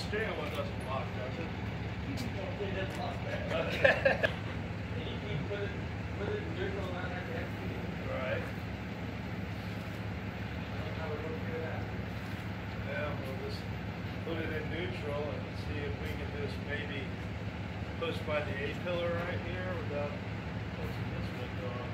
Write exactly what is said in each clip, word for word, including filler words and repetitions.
steering wheel doesn't lock, does it? It doesn't lock back. Okay. And you keep put it, put it in neutral and not have to execute it. Right. How we look through that. Yeah, we'll just put it in neutral and see if we can just maybe push by the A-pillar right here without pushing this window on.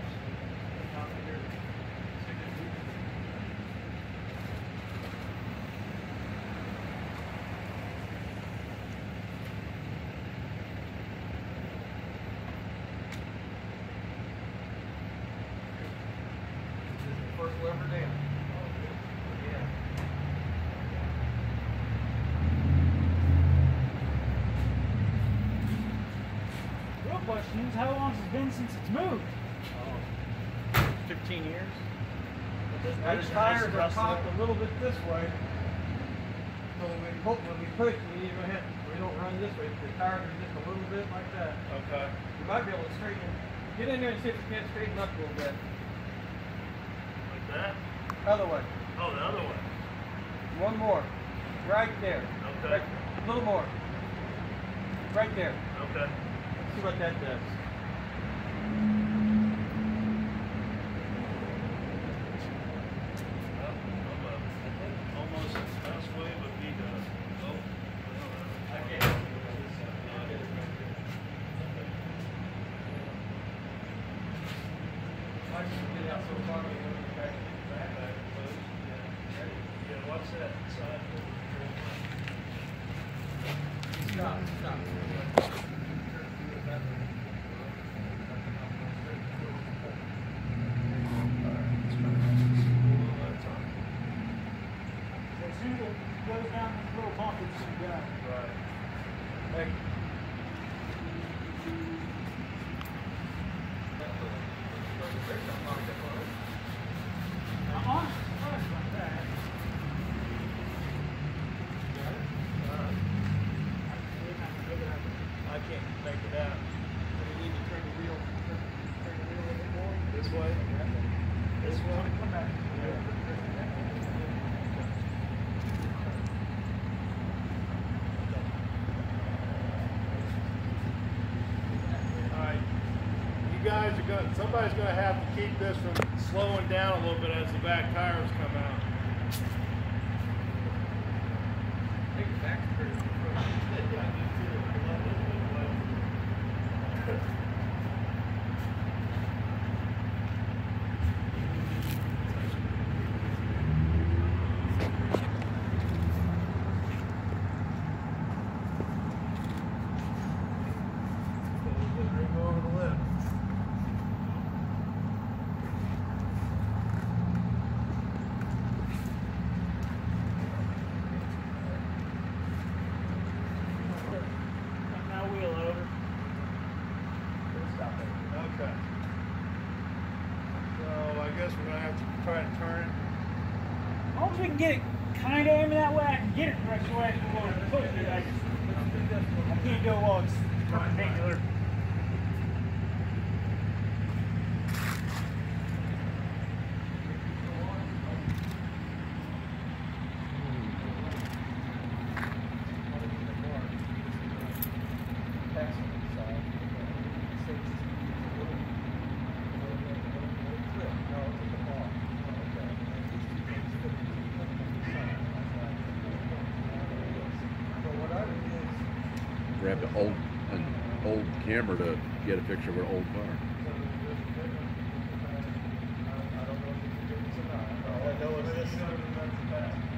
First lever down. Yeah. Real question is, how long has it been since it's moved? Oh, fifteen years? These tires are cocked a little bit this way. So when we pull, when we push, we need to go ahead. We don't run this way. The tires are just a little bit like that. Okay. You might be able to straighten. Get in there and see if you can't straighten up a little bit. Like that? Other way. Oh, the other way. One more. Right there. Okay. Right, a little more. Right there. Okay. Let's see what that does. Well, I'm, uh, almost halfway, but he does. Oh, I don't know. I can get out so far. Yeah, what's that side? Stop, stop. As soon as it goes down this little bump, it's going to go. Right. Hey. Now, honestly, surprised about that. I can't make it out. So we need to turn the wheel, turn, turn the wheel a little bit more. This way? This way? Come back. Alright. You guys are going to, somebody's going to have to keep this from slowing down a little bit as the back tires come out. Take it back to the Over the lip. Now wheel over. Stop it. Okay. So I guess we're going to have to try to turn it. As long as we can get it kind of aiming that way, I can get it correct so I can go and push it. I, I can't go while it's perpendicular. Grab the old an old camera to get a picture of an old car. I don't know if you can do this or not. All I know is this.